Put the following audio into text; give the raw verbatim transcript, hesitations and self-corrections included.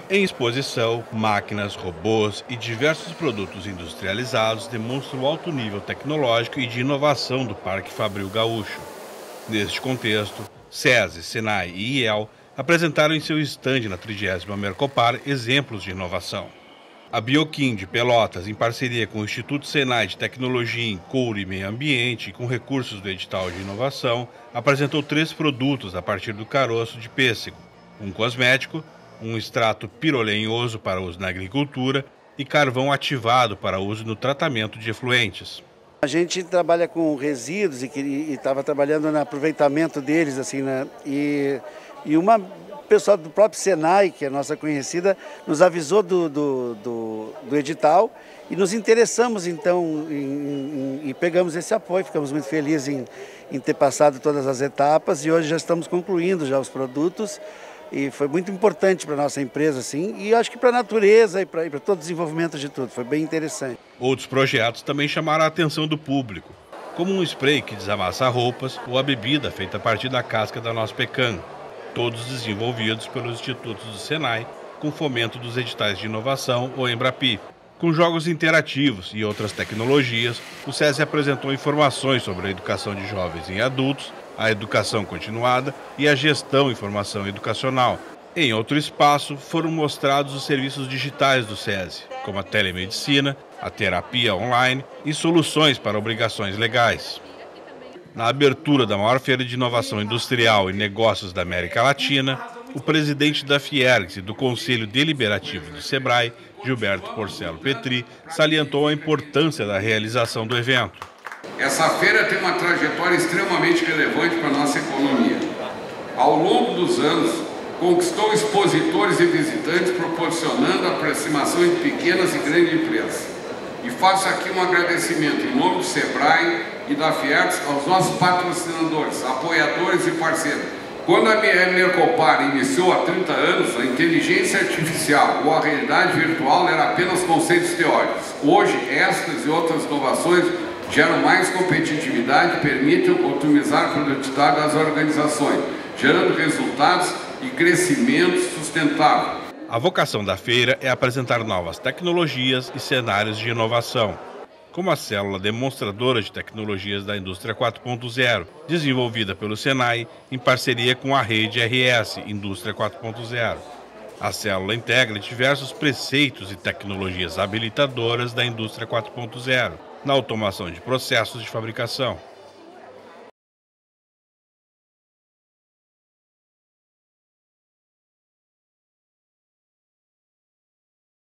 Em exposição, máquinas, robôs e diversos produtos industrializados demonstram o alto nível tecnológico e de inovação do Parque Fabril Gaúcho. Neste contexto, SESI, SENAI e I E L apresentaram em seu estande na trigésima Mercopar exemplos de inovação. A Bioquim de Pelotas, em parceria com o Instituto Senai de Tecnologia em Couro e Meio Ambiente e com recursos do edital de inovação, apresentou três produtos a partir do caroço de pêssego: um cosmético, um extrato pirolenhoso para uso na agricultura e carvão ativado para uso no tratamento de efluentes. A gente trabalha com resíduos e estava trabalhando no aproveitamento deles, assim, né? E, e uma pessoa do próprio Senai, que é nossa conhecida, nos avisou do, do, do, do edital e nos interessamos então em, em, e pegamos esse apoio. Ficamos muito felizes em, em ter passado todas as etapas e hoje já estamos concluindo já os produtos. E foi muito importante para a nossa empresa, assim, e acho que para a natureza e para todo o desenvolvimento de tudo. Foi bem interessante. Outros projetos também chamaram a atenção do público, como um spray que desamassa roupas ou a bebida feita a partir da casca da noz pecan, todos desenvolvidos pelos institutos do Senai, com fomento dos editais de inovação ou Embrapi. Com jogos interativos e outras tecnologias, o SESI apresentou informações sobre a educação de jovens e adultos, a educação continuada e a gestão e formação educacional. Em outro espaço, foram mostrados os serviços digitais do SESI, como a telemedicina, a terapia online e soluções para obrigações legais. Na abertura da maior feira de inovação industrial e negócios da América Latina, o presidente da Fiergs e do Conselho Deliberativo do SEBRAE, Gilberto Porcelo Petri, salientou a importância da realização do evento. Essa feira tem uma trajetória extremamente relevante para a nossa economia. Ao longo dos anos, conquistou expositores e visitantes, proporcionando a aproximação entre pequenas e grandes empresas. E faço aqui um agradecimento em nome do SEBRAE e da Fiergs aos nossos patrocinadores, apoiadores e parceiros. Quando a Mercopar iniciou há trinta anos, a inteligência artificial ou a realidade virtual eram apenas conceitos teóricos. Hoje, estas e outras inovações geram mais competitividade e permitem otimizar a produtividade das organizações, gerando resultados e crescimento sustentável. A vocação da feira é apresentar novas tecnologias e cenários de inovação, como a célula demonstradora de tecnologias da indústria quatro ponto zero, desenvolvida pelo Senai em parceria com a rede R S, Indústria quatro ponto zero. A célula integra diversos preceitos e tecnologias habilitadoras da indústria quatro ponto zero, na automação de processos de fabricação.